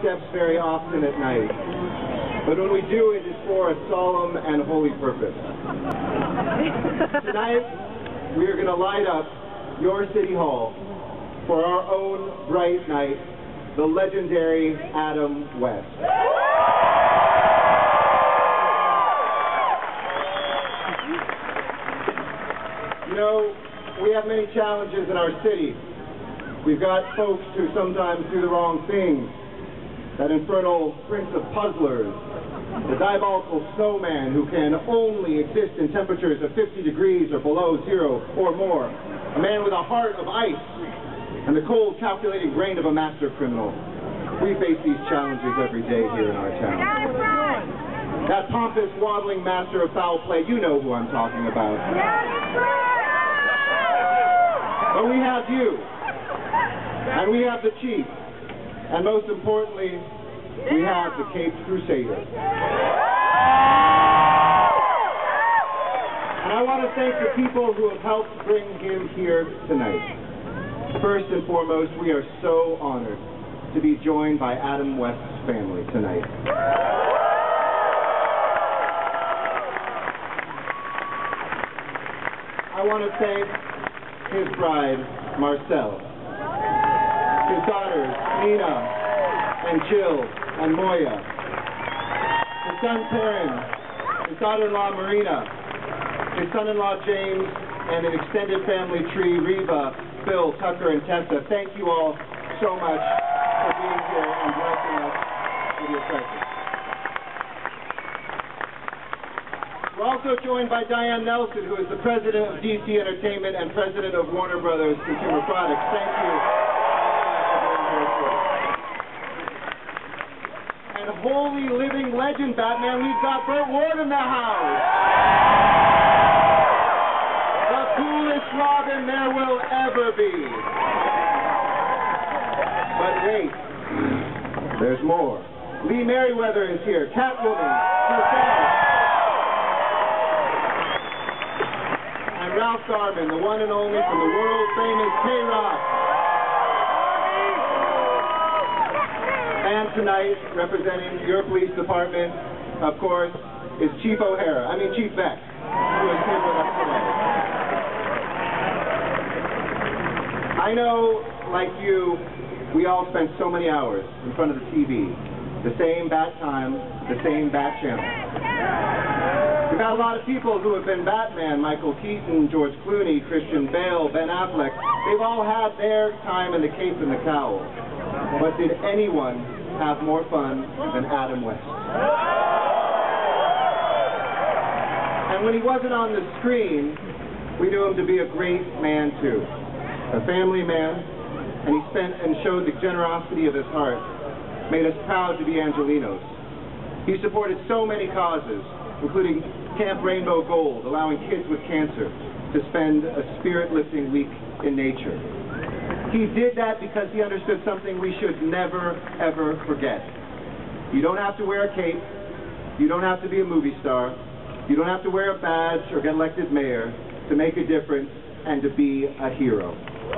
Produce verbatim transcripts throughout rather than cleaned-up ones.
steps very often at night, but when we do it, it's for a solemn and holy purpose. Tonight, we are going to light up your City Hall for our own bright night, the legendary Adam West. You know, we have many challenges in our city. We've got folks who sometimes do the wrong things. That infernal prince of puzzlers, the diabolical snowman who can only exist in temperatures of fifty degrees or below zero or more, a man with a heart of ice, and the cold, calculating brain of a master criminal. We face these challenges every day here in our town. That pompous, waddling master of foul play, you know who I'm talking about. But we have you. And we have the chief, and most importantly, we have the Caped Crusader. And I want to thank the people who have helped bring him here tonight. First and foremost, we are so honored to be joined by Adam West's family tonight. I want to thank his bride, Marcel, his daughters, Nina and Jill and Moya, his son, Perrin, his daughter-in-law, Marina, his son-in-law, James, and an extended family tree, Reva, Phil, Tucker, and Tessa. Thank you all so much for being here and blessing us with your presence. We're also joined by Diane Nelson, who is the president of D C Entertainment and president of Warner Brothers Consumer Products. Thank you. And holy living legend, Batman, we've got Burt Ward in the house. The coolest Robin there will ever be. But wait, there's more. Lee Merriweather is here, Catwoman, herself. And Ralph Garman, the one and only from the world-famous K-Rock. And tonight, representing your police department, of course, is Chief O'Hara, I mean Chief Beck, who is here with us today. I know, like you, we all spend so many hours in front of the T V, the same bat time, the same bat channel. We've had a lot of people who have been Batman, Michael Keaton, George Clooney, Christian Bale, Ben Affleck. They've all had their time in the cape and the cowl. But did anyone have more fun than Adam West? And when he wasn't on the screen, we knew him to be a great man too. A family man, and he spent and showed the generosity of his heart, made us proud to be Angelinos. He supported so many causes, including Camp Rainbow Gold, allowing kids with cancer to spend a spirit-lifting week in nature. He did that because he understood something we should never, ever forget. You don't have to wear a cape. You don't have to be a movie star. You don't have to wear a badge or get elected mayor to make a difference and to be a hero.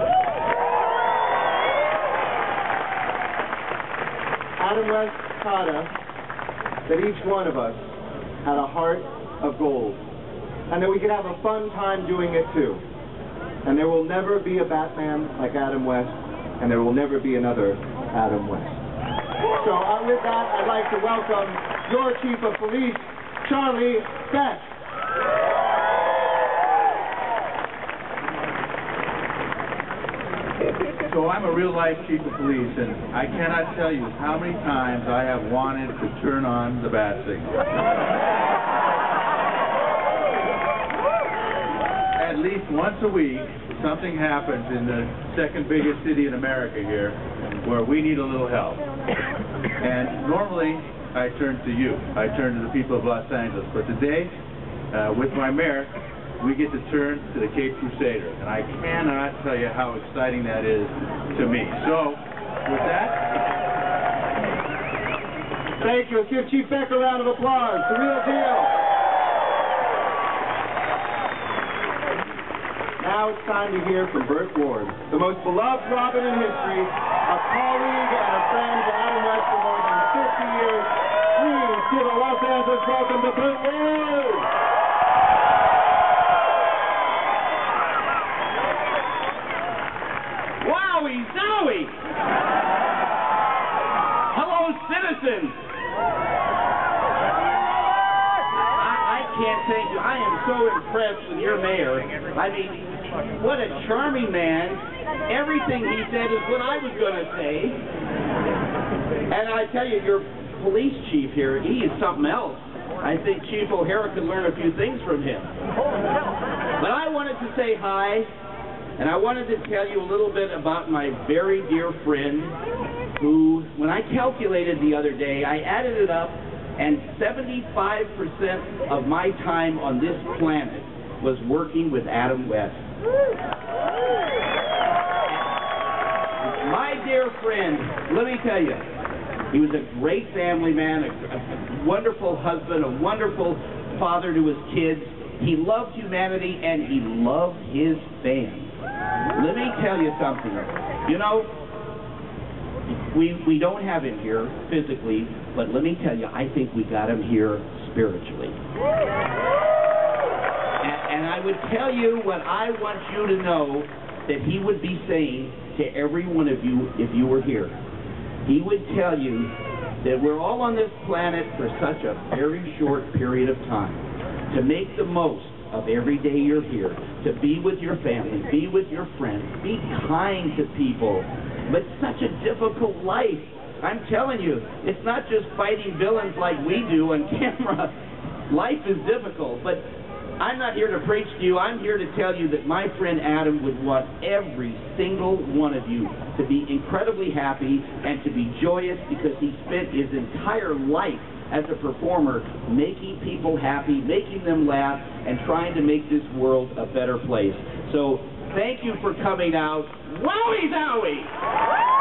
Adam West taught us that each one of us had a heart of gold, and that we could have a fun time doing it too. And there will never be a Batman like Adam West, and there will never be another Adam West. So uh, with that, I'd like to welcome your Chief of Police, Charlie Beck. So I'm a real-life Chief of Police, and I cannot tell you how many times I have wanted to turn on the bat signal. At least once a week, something happens in the second biggest city in America here where we need a little help. And normally, I turn to you. I turn to the people of Los Angeles. But today, uh, with my mayor, we get to turn to the Caped Crusader. And I cannot tell you how exciting that is to me. So, with that... Thank you. Let's give Chief Beck a round of applause. The real deal. Now it's time to hear from Burt Ward, the most beloved Robin in history, a colleague and a friend to Adam West. citizens. I, I can't thank you. I am so impressed with your mayor. I mean, what a charming man. Everything he said is what I was going to say. And I tell you, your police chief here, he is something else. I think Chief O'Hara could learn a few things from him. But I wanted to say hi, and I wanted to tell you a little bit about my very dear friend who, when I calculated the other day, I added it up, and seventy-five percent of my time on this planet was working with Adam West. My dear friend, let me tell you, he was a great family man, a, a wonderful husband, a wonderful father to his kids. He loved humanity, and he loved his fans. Let me tell you something. You know, we, we don't have him here physically, but let me tell you, I think we got him here spiritually. And, and I would tell you what I want you to know that he would be saying to every one of you if you were here. He would tell you that we're all on this planet for such a very short period of time. To make the most of every day you're here, to be with your family, be with your friends, be kind to people. But such a difficult life. I'm telling you, it's not just fighting villains like we do on camera. Life is difficult, but I'm not here to preach to you. I'm here to tell you that my friend Adam would want every single one of you to be incredibly happy and to be joyous, because he spent his entire life as a performer making people happy, making them laugh, and trying to make this world a better place. So thank you for coming out. Wowie zowie!